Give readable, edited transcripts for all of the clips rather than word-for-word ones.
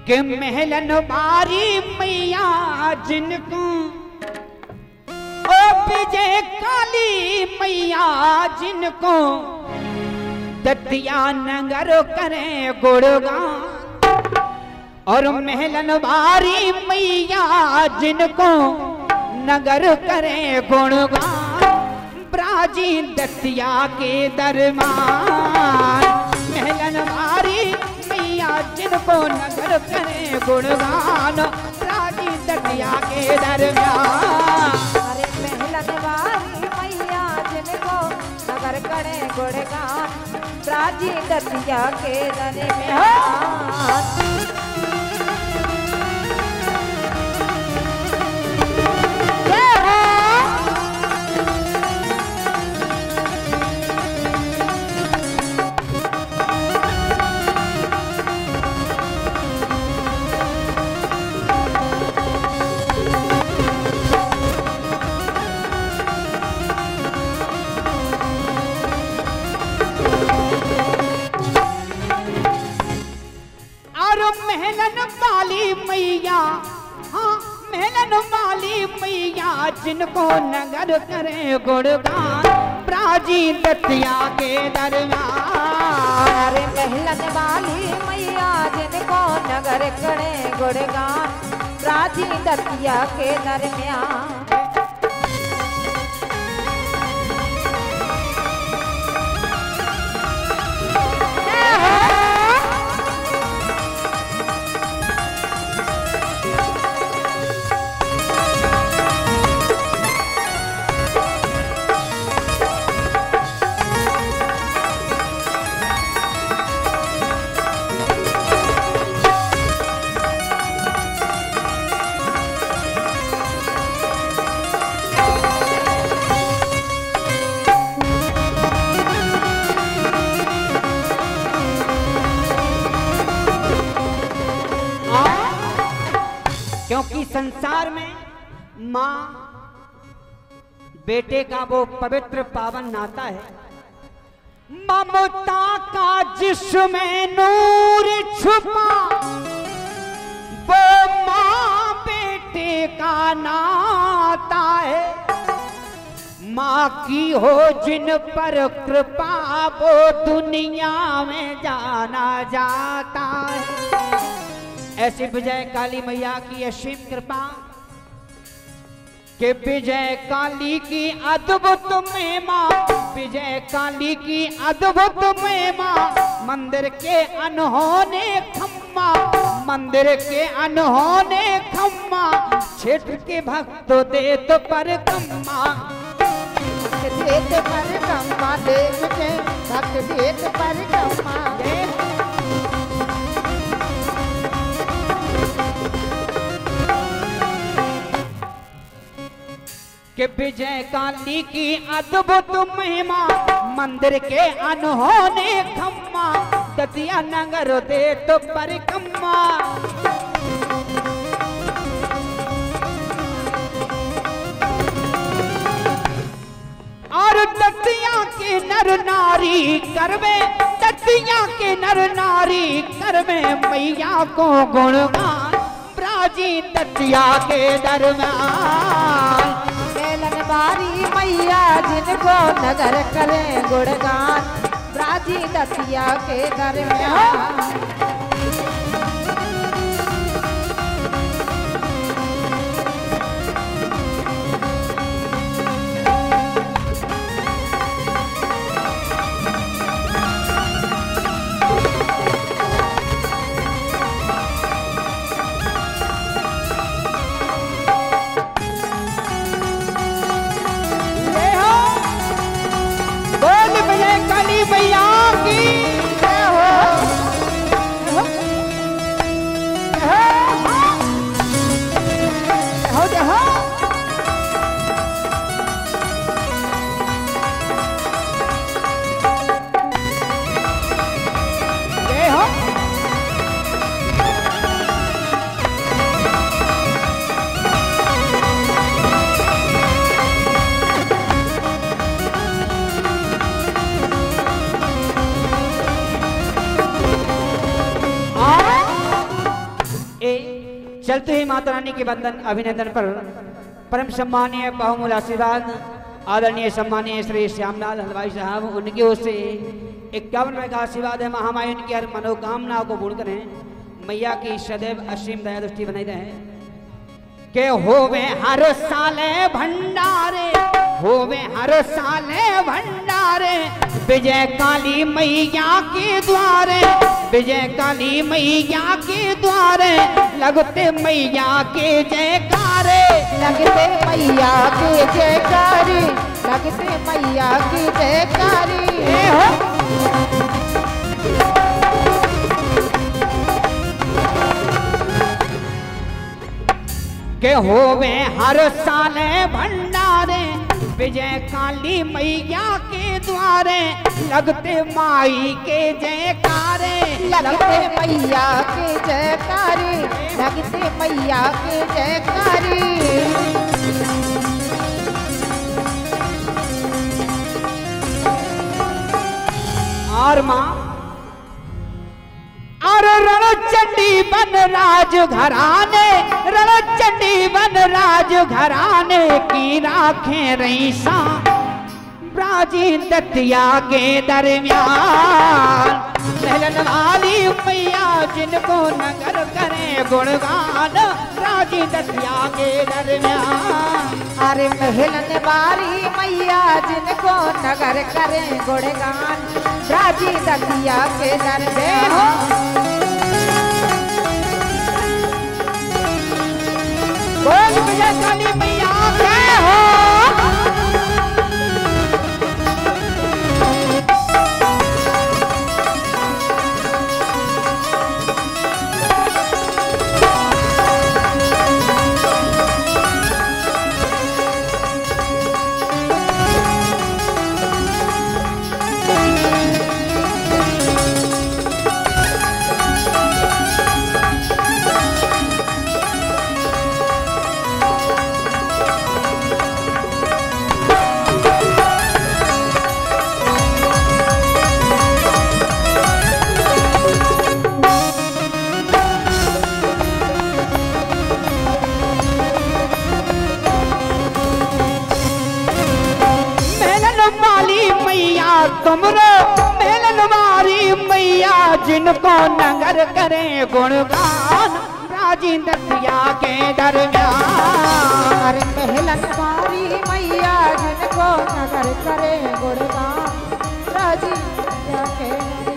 कि महलन बारी मैया जिनको ओ विजय काली मैया जिनको दतिया नगर करें गुणगान और महलन बारी मैया जिनको नगर करें गुणगान ब्राजी दतिया के दरमान महलन बारी मैया जिनको नगर करें गुणगान ब्राजी दतिया के दरमान। अरे महलन बारी मैया जिनको नगर करें गुणगान ब्राजी दतिया के दरमान। महलन वाली मैया हाँ महलन वाली मैया जिनको नगर करें गुणगान प्राजी दतिया के दरबार। अरे महलन वाली मैया जिनको नगर करें गुणगान प्राजी दतिया के दरमियान। क्योंकि संसार में माँ बेटे का वो पवित्र पावन नाता है। ममता का जिसमें नूर छुपा वो माँ बेटे का नाता है। माँ की हो जिन पर कृपा वो दुनिया में जाना जाता है। ऐसी विजय काली मैया की असीम कृपा कि विजय काली की अद्भुत महिमा विजय काली की अद्भुत महिमा मंदिर के अनहोने खम्मा मंदिर के अनहोने खम्मा क्षेत्र के भक्त देत पर कम्मा देत पर कम्मा देत के भक्त देत पर कम्मा। कि विजय काली की अद्भुत महिमा मंदिर के अनहोने खम्मा दतिया नगर दे तो परिक्रमा। और दतिया के नर नारी करवे दतिया के नर नारी करवे मैया को गुणगान ब्राजी दतिया के दरबार। बारी मैया जिनको नगर करें गुणगान ब्राजी दतिया के दरमियान। मैया की जय हो। चलते ही माता रानी के बंधन अभिनंदन पर परम सम्मानीय बहुमूल्य आशीर्वाद आदरणीय सम्मानीय श्री श्यामलाल हलवाई साहब, उनकी ओर से 51 का आशीर्वाद है। महामाई उनकी हर मनोकामनाओं को पूर्ण करें, मैया की सदैव असीम दया दृष्टि बनाई रहे। के होवे हर साले भंडारे, होवे हर साले भंडारे, विजय काली मैया के द्वारे, विजय काली मैया के द्वारे, लगते मैया के जयकारे, लगते मैया के जयकारी, लगते मैया की जयकारी। के होवे हर साले भंडारे, विजय काली मैया के द्वारे, लगते माई के जयकारे, लगते मैया के जयकारी, लगते मैया के जयकारी। और माँ और रणचंडी बन राज घराने, रणचंडी बन राज घराने की राखें रईसा प्राचीन दतिया के दरमियान। महलन वाली मैया जिनको नगर करे गुणगान, प्राचीन दतिया के दरमियान। अरे महलन वाली मैया जिनको नगर करे गुणगान, प्राचीन दतिया के दरमियान। बोल विजय काली मैया के हो। तुमरो मेलन वाली मैया जिनको नगर करे गुणगान, प्राचीन दतिया के दरमियान। अरे मेलन वाली मैया जिनको नगर करे गुणगान, प्राचीन दतिया के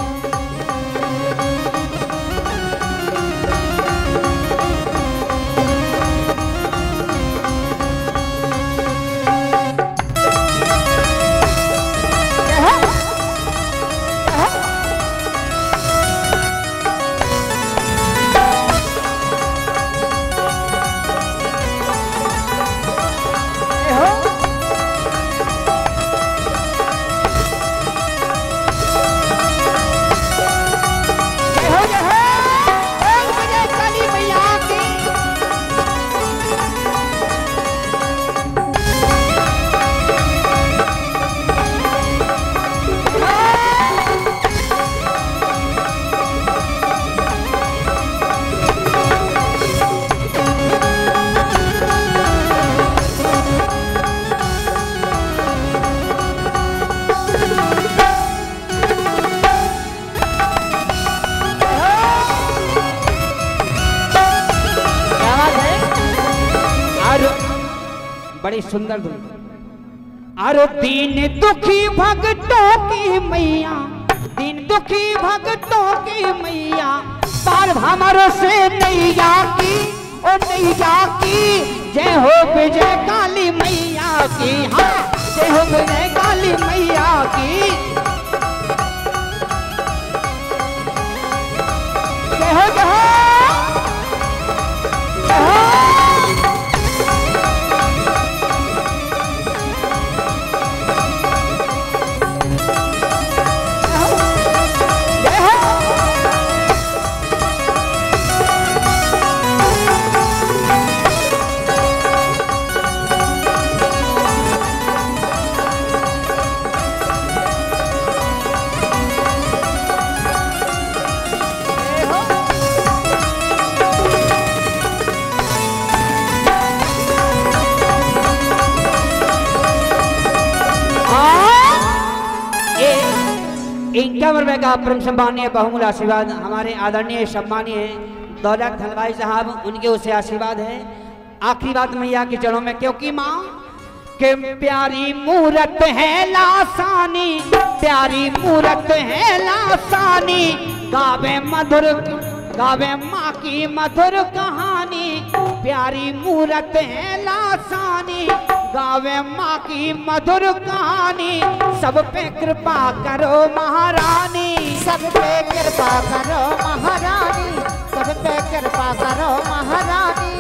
बड़ी सुंदर धुन। अरे दीन दुखी भक्तों की मैया, दीन दुखी भक्तों की मैया, पार भमर से नैया की, ओ नैया की। जय हो विजय काली मैया की, हाँ जय हो विजय काली मैया की। जय हो जय हो जय हो। रुपए का परम सम्मानीय बहुमूल्य आशीर्वाद हमारे आदरणीय सम्मानीय दौलत हलवाई साहब, उनके उससे आशीर्वाद है। आखिरी बात मैया के चरणों में, क्योंकि माँ के प्यारी मूरत है लासानी, प्यारी मूरत है लासानी, गावे माँ की मधुर कहानी, प्यारी मूरत है लासानी, गावे माँ की मधुर कहानी, सब पे कृपा करो महारानी, सब पे कृपा करो महारानी, सब पे कृपा करो महारानी।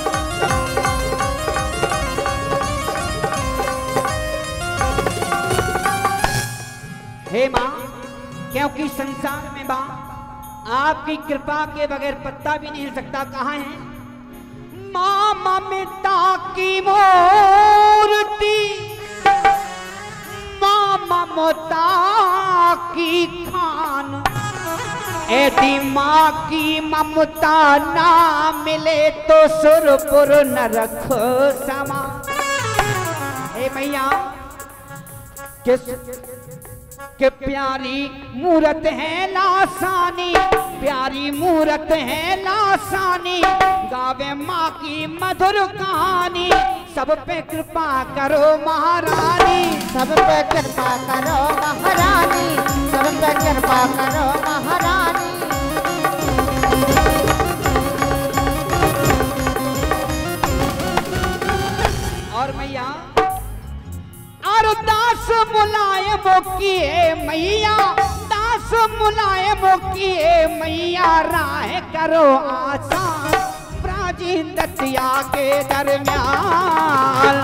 हे माँ, क्योंकि संसार में माँ आपकी कृपा के बगैर पत्ता भी नहीं हिल सकता। कहाँ है माँ ममता की मूर्ति, माँ ममता की खान, यदि माँ की ममता ना मिले तो सुरपुर नरक समा। हे मैया कि प्यारी मूरत है लासानी, प्यारी मूरत है लासानी, गावे माँ की मधुर कहानी, सब पे कृपा करो महारानी, सब पे कृपा करो महारानी, सब पे कृपा करो महारानी। और मैया और दास मुलायम किए मैया, दास मुलायम किए मैया, राह करो आसान प्राचीन दतिया के दरमियान।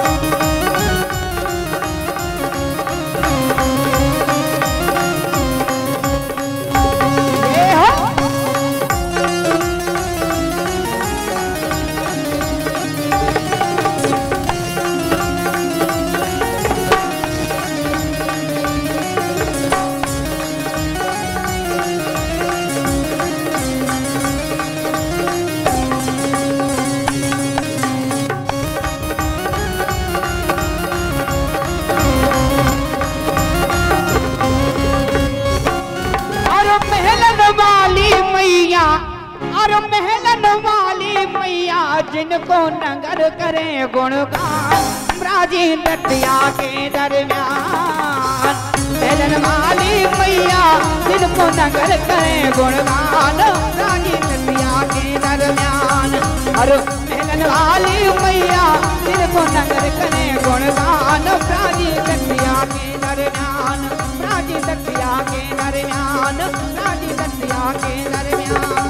और महलन वाली मैया, जिनको नगर करे गुणगान प्राचीन दतिया के दरमियान। महलन वाली मैया, जिनको नगर करे गुणगान प्राचीन दतिया के दरमियान। और महलन वाली मैया, जिनको नगर करे गुणगान प्राचीन दतिया के दरमियान, प्राचीन दतिया के दरमियान, प्राचीन दतिया के दरमियान।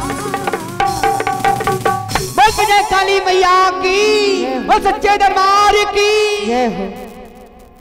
काली मैया की, वो सच्चे दरबार की।